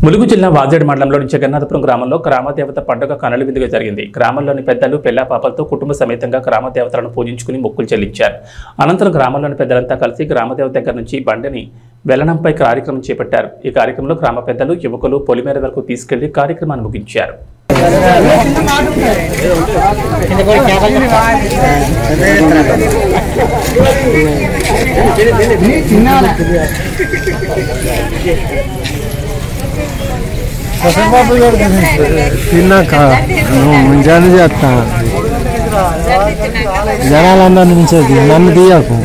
ములుగు జిల్లా వాజేడు మండలంలోని జగన్నాథపురం గ్రామంలో గ్రామదేవత పండుగ కనుల విందుగా జరిగింది. గ్రామంలోని పెద్దలు పెళ్లా పాపలతో కుటుంబ సమేతంగా గ్రామదేవతలను పూజించుకుని మొక్కులు చెల్లించారు. అనంతరం గ్రామంలోని పెద్దలంతా కలిసి గ్రామదేవత దగ్గర నుంచి బండిని వెల్లనంపై కార్యక్రమం చేపట్టారు. ఈ కార్యక్రమంలో గ్రామ పెద్దలు, యువకులు పొలిమేర వరకు తీసుకెళ్లి కార్యక్రమాన్ని ముగించారు. తిన్నాక ముంజాను చేస్తా జనాలందరి నుంచి నన్ను తీయకు.